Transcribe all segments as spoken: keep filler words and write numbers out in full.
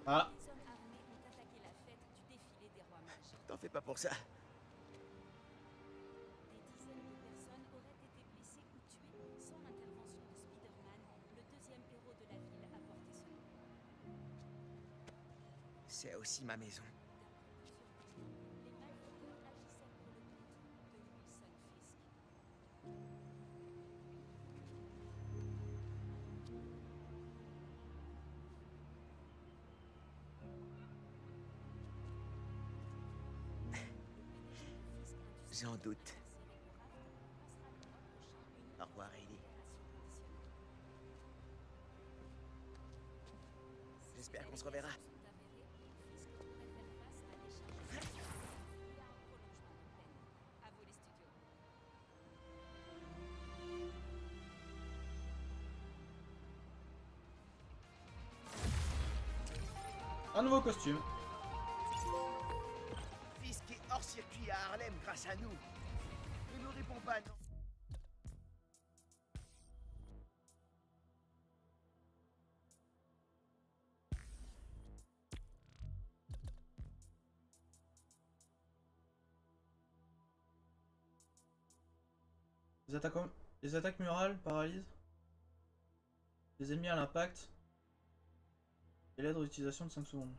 Ah. Des hommes armés ont attaqué la fête du défilé des rois mages. T'en fais pas pour ça. Des dizaines de personnes auraient été blessées ou tuées sans l'intervention de Spider-Man, le deuxième héros de la ville à porter ce nom. C'est aussi ma maison. D'après plusieurs témoins, les malfaiteurs agissaient pour le compte de Wilson Fisk. J'en doute. Au revoir, Hailey. J'espère qu'on se reverra. Un nouveau costume. Fisk est hors circuit à Harlem grâce à nous. Ne nous réponds pas, non. Les attaques, les attaques murales paralysent les ennemis à l'impact. Et l'aide d'utilisation de cinq secondes.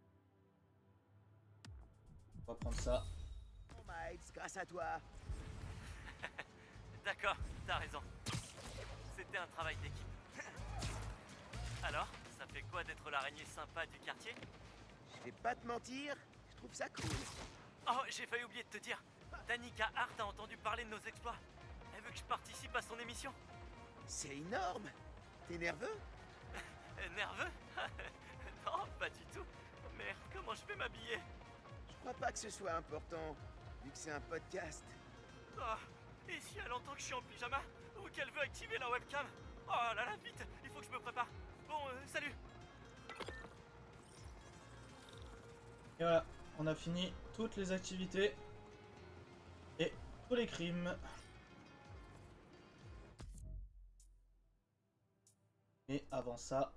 On va prendre ça. Oh, Miles, grâce à toi. D'accord, t'as raison. C'était un travail d'équipe. Alors, ça fait quoi d'être l'araignée sympa du quartier? Je vais pas te mentir, je trouve ça cool. Oh, j'ai failli oublier de te dire. Danica Hart a entendu parler de nos exploits. Elle veut que je participe à son émission. C'est énorme. T'es nerveux? Euh, Nerveux? Non, pas du tout. Merde, comment je vais m'habiller? Je crois pas que ce soit important, vu que c'est un podcast. Oh, et si elle entend que je suis en pyjama? Ou qu'elle veut activer la webcam? Oh là là, vite, il faut que je me prépare. Bon, euh, salut. Et voilà, on a fini toutes les activités et tous les crimes. Et avant ça,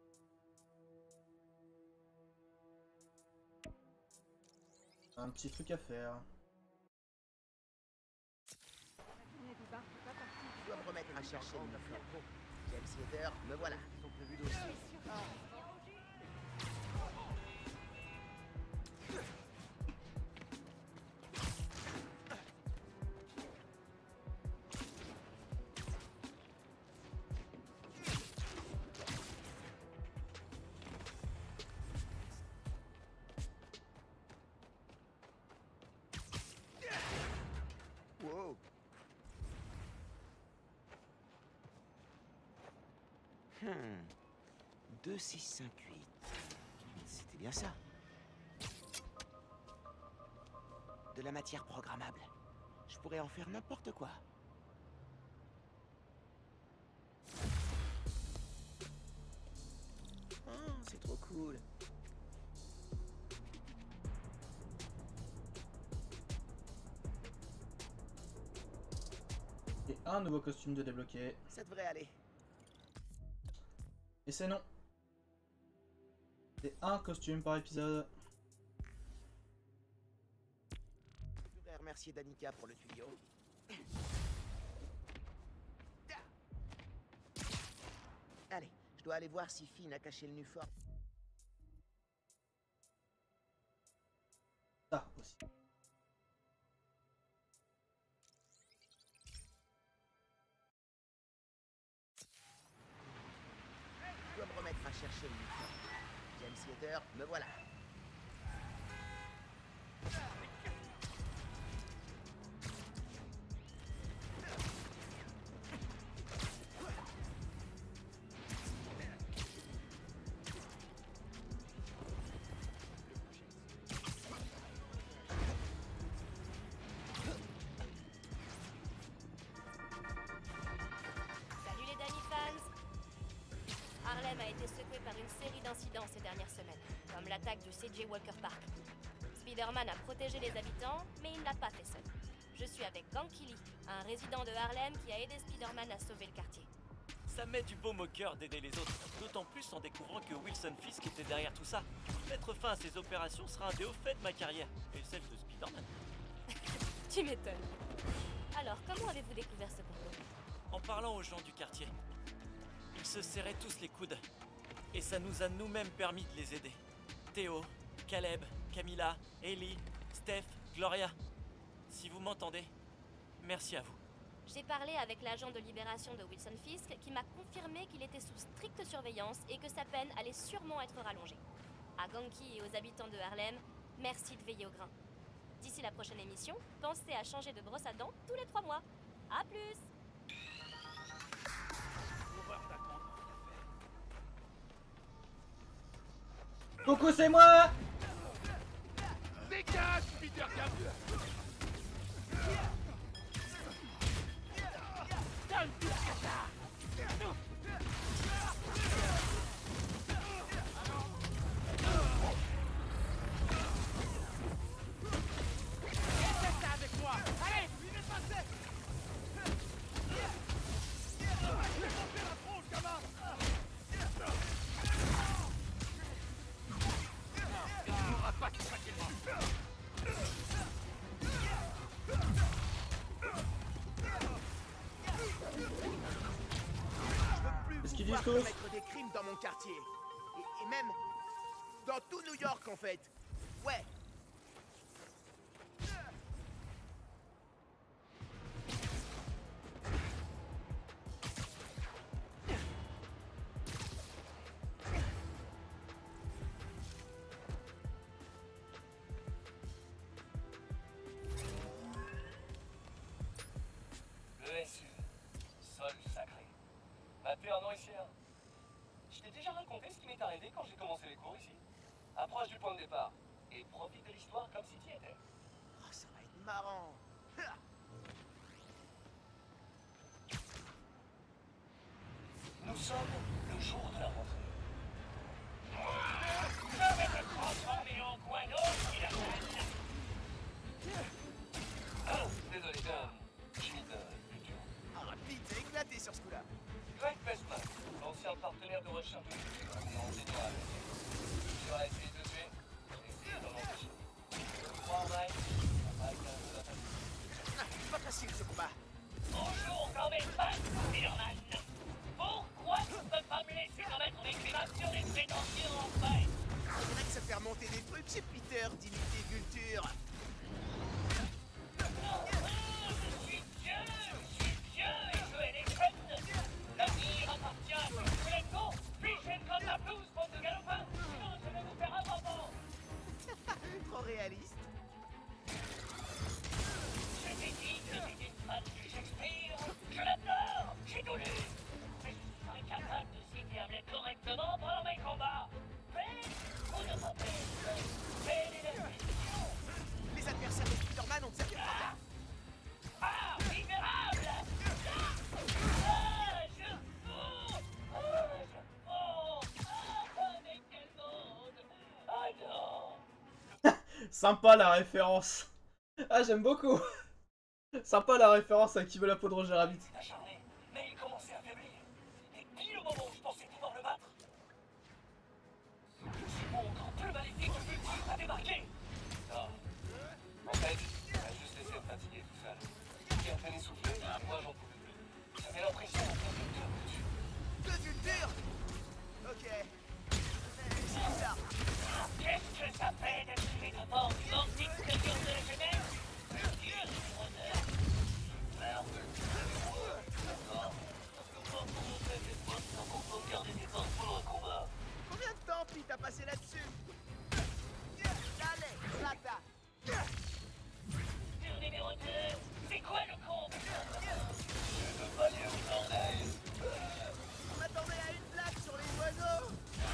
un petit truc à faire. Je dois me remettre à chercher le micro. James Hader, me voilà. Wow. Hmm. deux six cinq huit. C'était bien ça. De la matière programmable. Je pourrais en faire n'importe quoi. Oh, c'est trop cool. Et un nouveau costume de débloquer. Ça devrait aller. Et c'est non. C'est un costume par épisode. Je voudrais remercier Danica pour le tuyau. Allez, je dois aller voir si Finn a caché le Nuform. Ça aussi. Je dois me remettre à chercher le Nuform. James Hader, me voilà. Salut les Danny fans! Harlem a été secoué par une série d'incidents ces dernières semaines, comme l'attaque du C J Walker Park. Spider-Man a protégé les habitants, mais il ne l'a pas fait seul. Je suis avec Gank Kelly, un résident de Harlem qui a aidé Spider-Man à sauver le quartier. Ça met du baume au cœur d'aider les autres, d'autant plus en découvrant que Wilson Fisk était derrière tout ça. Mettre fin à ces opérations sera un des hauts faits de ma carrière, et celle de Spider-Man. Tu m'étonnes. Alors, comment avez-vous découvert ce complot? En parlant aux gens du quartier, ils se serraient tous les coudes, et ça nous a nous-mêmes permis de les aider. Théo, Caleb, Camilla, Ellie, Steph, Gloria. Si vous m'entendez, merci à vous. J'ai parlé avec l'agent de libération de Wilson Fisk qui m'a confirmé qu'il était sous stricte surveillance et que sa peine allait sûrement être rallongée. À Ganke et aux habitants de Harlem, merci de veiller au grain. D'ici la prochaine émission, pensez à changer de brosse à dents tous les trois mois. A plus! Coucou, c'est moi! Dégage, Peter Cap! Voir commettre des crimes dans mon quartier. Et, et même dans tout New York en fait. Ouais. Le S U, sol sacré. Maté un an ici, hein. Je t'ai déjà raconté ce qui m'est arrivé quand j'ai commencé les cours ici. Approche du point de départ et profite de l'histoire comme si tu y étais. Oh, ça va être marrant. Nous sommes le jour de la rentrée. Je vais te transformer en guano, Spider-Man. Ah, désolé, d'un chimite plus dur. Ah, Pete, t'as éclaté sur ce coup-là. Greg Bestman, l'ancien partenaire de recherche de futur, en général. Tu vas essayer de te tuer, essayer d'en empêcher. Je crois en Mike, avec un de la famille. Ah, c'est pas facile ce combat. Bonjour, quand même pas, Spider-Man. Pourquoi tu ne peux pas me laisser remettre mes crimes sur les prétentieux en fait? On dirait que ça fait remonter des trucs chez Peter d'imiter Vulture. Je suis Dieu, je suis Dieu et je hais les crêtes. L'avenir appartient à ceux qui les cours. Puis-je comme la blouse pour ce galopin? Sinon je vais vous faire un bonbon. Trop réaliste. Je t'ai dit que j'étais fan du Shakespeare. Je l'adore, j'ai tout lu. Mais je serais capable de citer Hamlet correctement pendant mes combats. Mais vous ne m'appelez mais les descriptions. Les adversaires de Spider-Man ont servi à Ah, libérable! Ah, je fous! Ah, je fous! Ah, mais quel monde! Ah non! Sympa la référence. Ah, j'aime beaucoup. Sympa la référence à Qui veut la peau de Roger Rabbit. C'est acharné, mais il commençait à faiblir. Et pile au moment où je pensais pouvoir le battre, ce monstre plus maléfique que Vulture a débarqué. Non. En fait, il a juste laissé me fatiguer tout seul. J'étais à peine essoufflé, et moi j'en pouvais plus. J'avais l'impression d'entendre deux Vulture. deux Vultures. Ok. C'est bizarre. Qu'est-ce que ça fait d'être une métaphore identique que sur de la jeunesse? Vulture numéro deux. Merde. D'accord. Comment on fait des points sans qu'on peut garder des forces pour le combat? Combien de temps Pete a passé là-dessus? Allez, Rata. Vulture numéro deux. C'est quoi le compte? Je veux pas lire au bordel. On m'attendait à une blague sur les oiseaux.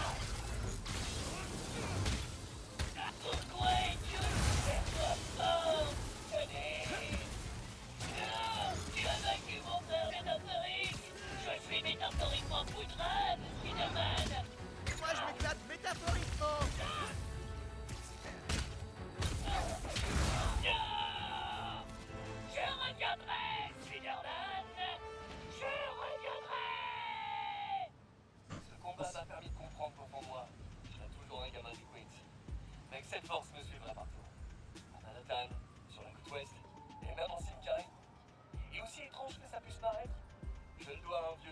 Pourquoi es-tu aussi fort? Tenez! Non! Tu as vaincu mon père métaphorique! Je suis métaphoriquement poutrade, Spider-Man! Moi je m'éclate métaphoriquement. Non! Je reviendrai, Spider-Man! Je reviendrai!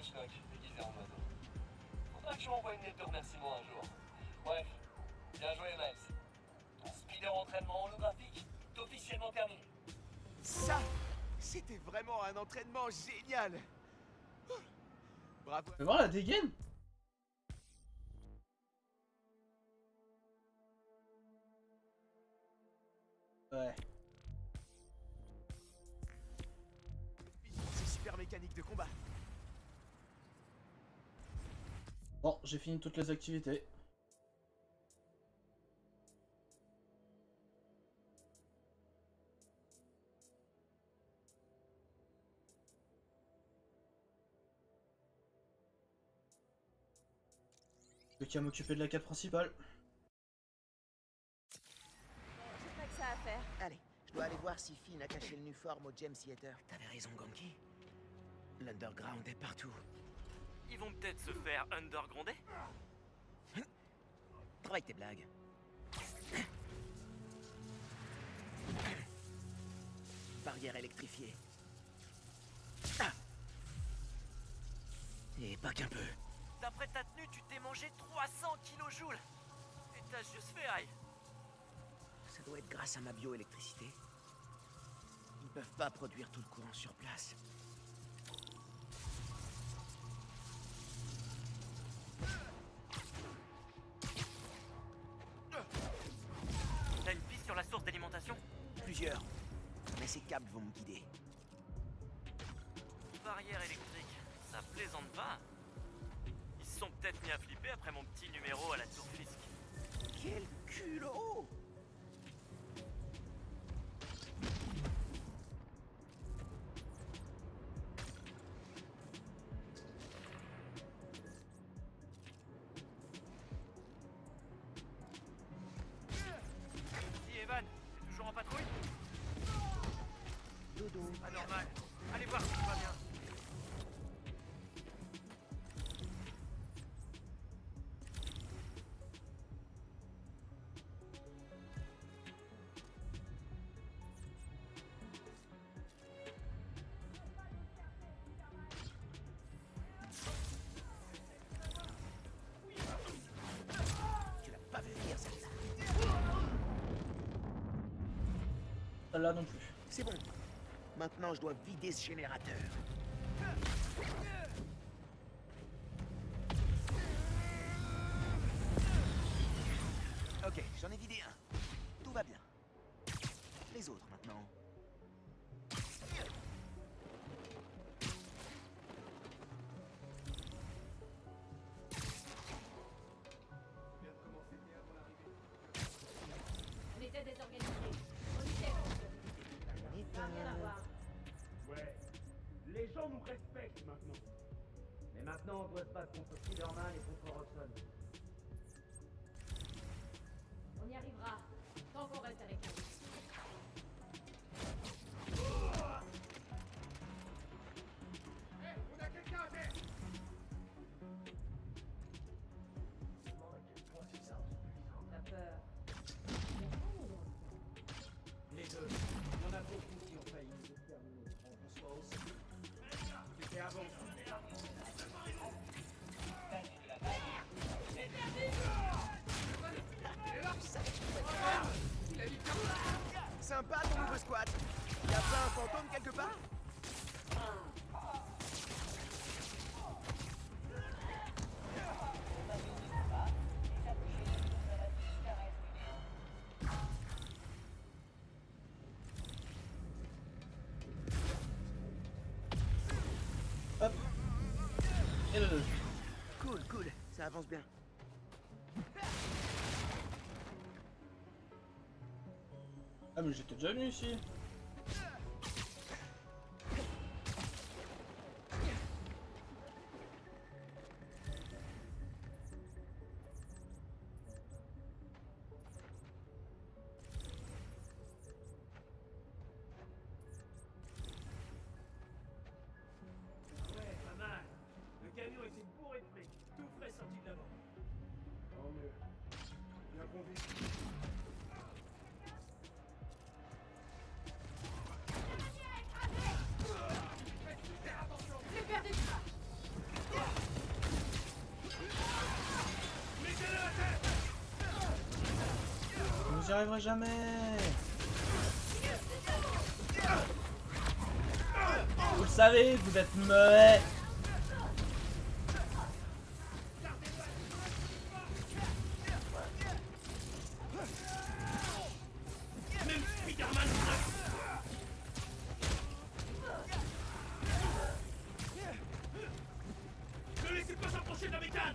schnock, déguisé en oiseau. Faudra que je m'envoie une lettre de remerciement un jour. Bref, bien joué Max. Ton speeder entraînement holographique est officiellement terminé. Ça, c'était vraiment un entraînement génial. Bravo. Tu veux voir la dégaine? Ouais. C'est super mécanique de combat. Bon, j'ai fini toutes les activités. J'ai qu'à m'occuper de la quête principale. J'ai pas que ça à faire. Allez, je dois aller voir si Finn a caché le Nuform au Gem Theater. T'avais raison, Ganki. L'underground est partout. Ils vont peut-être se faire undergrounder. Travaille tes blagues. Barrière électrifiée. Ah. Et pas qu'un peu. D'après ta tenue, tu t'es mangé trois cents kilojoules. Et t'as juste fait aïe. Ça doit être grâce à ma bioélectricité. Ils peuvent pas produire tout le courant sur place. T'as une piste sur la source d'alimentation? Plusieurs. Mais ces câbles vont me guider. Barrière électrique, ça plaisante pas. Ils se sont peut-être mis à flipper après mon petit numéro à la tour Fisk. Quel culot! Dis Evan, t'es toujours en patrouille? Dodo. Pas normal. Allez voir si tout va bien. Tu l'as pas vu venir, celle-là. Celle-là non plus. C'est bon. Maintenant, je dois vider ce générateur. Ok, j'en ai vidé un. Tout va bien. Les autres, maintenant. On était désorganisés. On était rien à voir. Ouais. Les gens nous respectent maintenant. Mais maintenant, on doit se battre contre Spider-Man et contre Roxxon. On y arrivera. Tant qu'on reste avec elle. On a quelqu'un à terre. T'as peur. Les deux. Il y en a beaucoup qui ont failli nous exterminer. On se voit aussi. C'était avant. Sympa ton nouveau squat. Y'a pas un fantôme quelque part? Hop. Et le deux. Cool, cool. Ça avance bien. Ah mais j'étais déjà venu ici. Ouais, pas mal. Le camion était bourré de fric. Tout frais sorti de là-bas. Tant mieux. Bien conduit. J'ai perdu ça. J'y arriverai jamais. Vous le savez, vous êtes mauvais. Même Spider-Man. Ne laissez pas s'approcher de la bécane.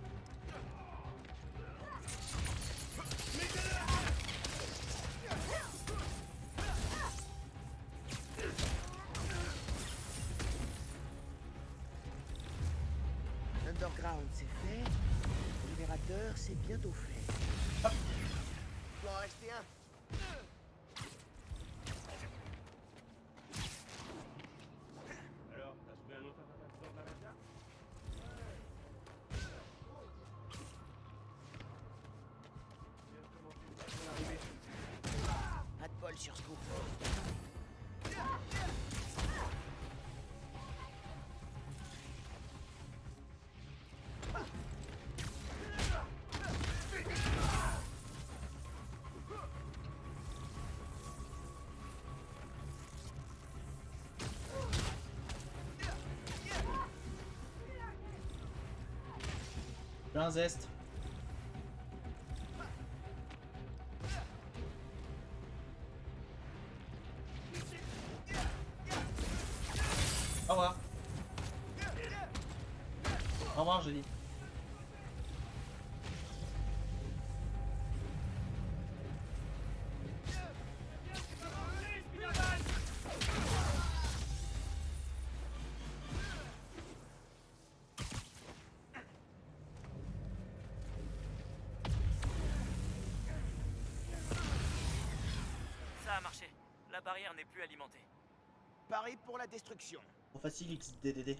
Underground, c'est fait. Le libérateur, c'est bientôt fait. Il doit en rester un. Alors, t'as trouvé un autre attaque dans ta réserve? Pas de bol sur ce coup. J'ai un zeste. Au revoir. Au revoir, j'ai dit. Ça a marché. La barrière n'est plus alimentée. Paris pour la destruction. On facile X D D D.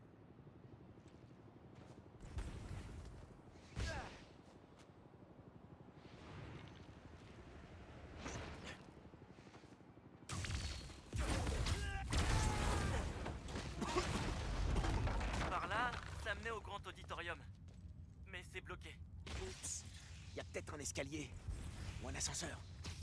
Par là, ça menait au grand auditorium. Mais c'est bloqué. Oups. Il y a peut-être un escalier. Ou un ascenseur.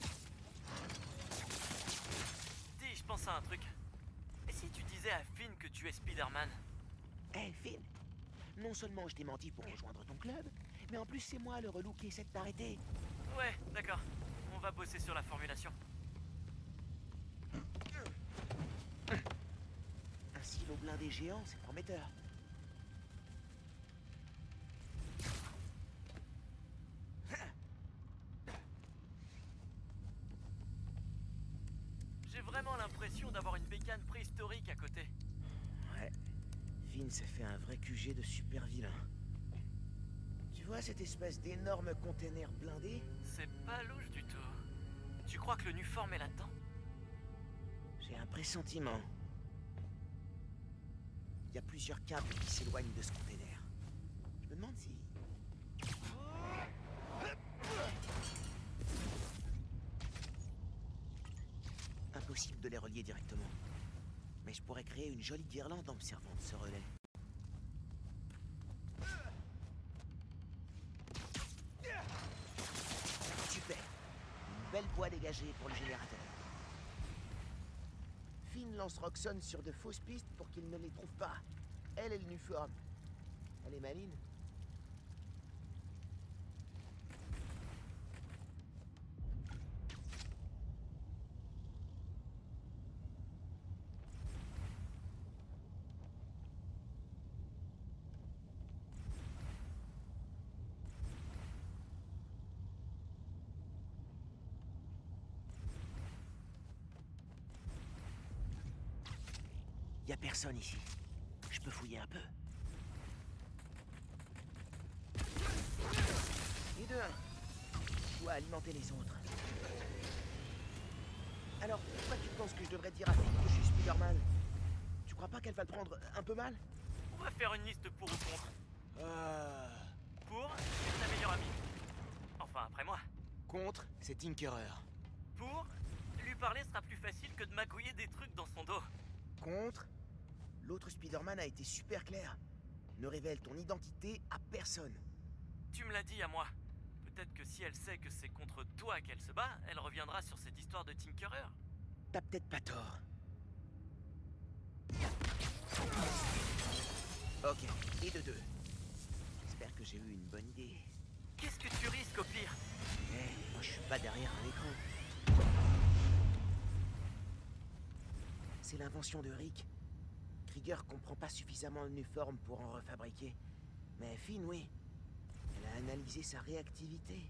Dis, je pense à un truc. Et si tu disais à Finn que tu es Spider-Man? Hé, Finn. Non seulement je t'ai menti pour rejoindre ton club, mais en plus c'est moi le relou qui essaie de t'arrêter. Ouais, d'accord. On va bosser sur la formulation. Un silo blindé géant, c'est prometteur. J'ai vraiment l'impression d'avoir une bécane préhistorique à côté. Ouais. Finn s'est fait un vrai Q G de super vilain. Tu vois cette espèce d'énorme container blindé? C'est pas louche du tout. Tu crois que le Nuform est là-dedans? J'ai un pressentiment. Il y a plusieurs câbles qui s'éloignent de ce container. Je me demande si... Impossible de les relier directement. Mais je pourrais créer une jolie guirlande en me servant de ce relais. Super. Une belle voie dégagée pour le générateur. Finn lance Roxxon sur de fausses pistes pour qu'il ne les trouve pas. Elle est le Nuform. Elle est maline. Y a personne ici. Je peux fouiller un peu. Et de un. Je dois alimenter les autres. Alors, pourquoi tu penses que je devrais dire à Finn que je suis Spider-Man? Tu crois pas qu'elle va le prendre un peu mal? On va faire une liste pour ou contre. Euh... Pour, c'est ta meilleure amie. Enfin, après moi. Contre, c'est Tinkerer. Pour, lui parler sera plus facile que de magouiller des trucs dans son dos. Contre, l'autre Spider-Man a été super clair. Ne révèle ton identité à personne. Tu me l'as dit à moi. peut-être que si elle sait que c'est contre toi qu'elle se bat, elle reviendra sur cette histoire de Tinkerer. T'as peut-être pas tort. Ok, et de deux. J'espère que j'ai eu une bonne idée. Qu'est-ce que tu risques au pire? Eh, moi je suis pas derrière un écran. C'est l'invention de Rick. Krieger comprend pas suffisamment le Nuform pour en refabriquer. Mais Finn, oui. Elle a analysé sa réactivité.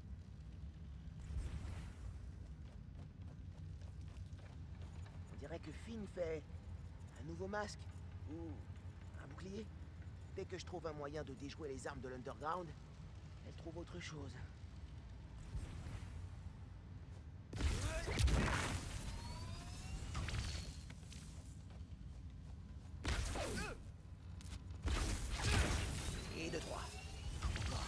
On dirait que Finn fait un nouveau masque ou un bouclier. Dès que je trouve un moyen de déjouer les armes de l'Underground, elle trouve autre chose. Et de trois. Encore.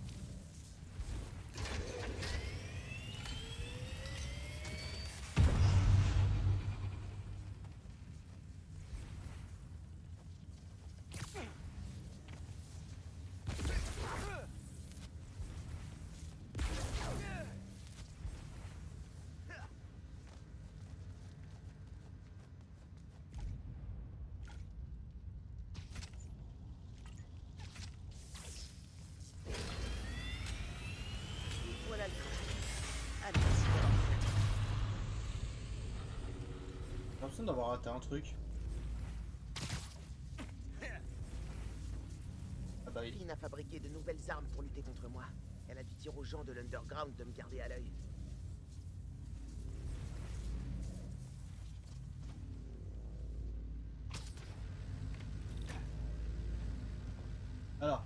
Voilà le train. Allez, c'est bon. J'ai l'impression d'avoir raté un truc. Ah bah oui. Finn a fabriqué de nouvelles armes pour lutter contre moi. Elle a dû dire aux gens de l'Underground de me garder à l'œil. Alors.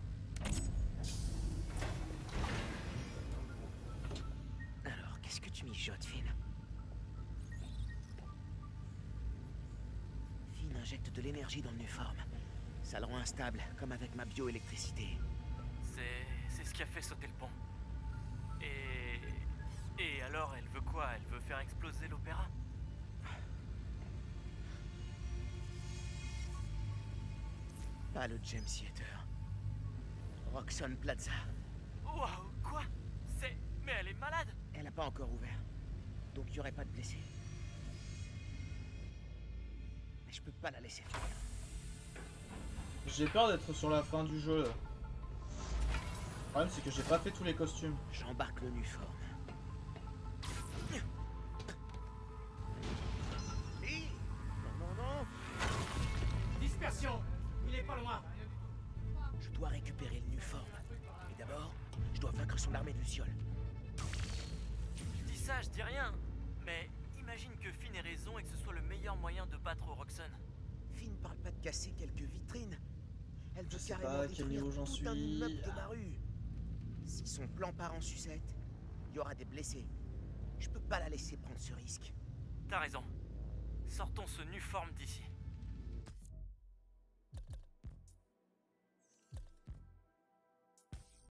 Alors, qu'est-ce que tu mijotes, Finn? Finn injecte de l'énergie dans le Nuform. Ça le rend instable, comme avec ma bioélectricité. C'est... c'est ce qui a fait sauter le pont. Et... Et alors, elle veut quoi? Elle veut faire exploser l'opéra? Pas le James Theater. Roxxon Plaza. Waouh, quoi? C'est... Mais elle est malade! Elle n'a pas encore ouvert. Donc il n'y aurait pas de blessés. Mais je peux pas la laisser faire. J'ai peur d'être sur la fin du jeu là. Le problème c'est que j'ai pas fait tous les costumes. J'embarque le Nuform. Non, non, non. Dispersion! Il est pas loin! Je dois récupérer le Nuform. Mais d'abord, je dois vaincre son armée de lucioles. Je dis ça, je dis rien. Mais imagine que Finn ait raison et que ce soit le meilleur moyen de battre Roxxon. Finn parle pas de casser quelques vitrines. Elle Je veut sais carrément pas à quel détruire niveau j'en tout un suis. immeuble de ma rue. Si son plan part en sucette, il y aura des blessés. Je peux pas la laisser prendre ce risque. T'as raison. Sortons ce Nuform d'ici.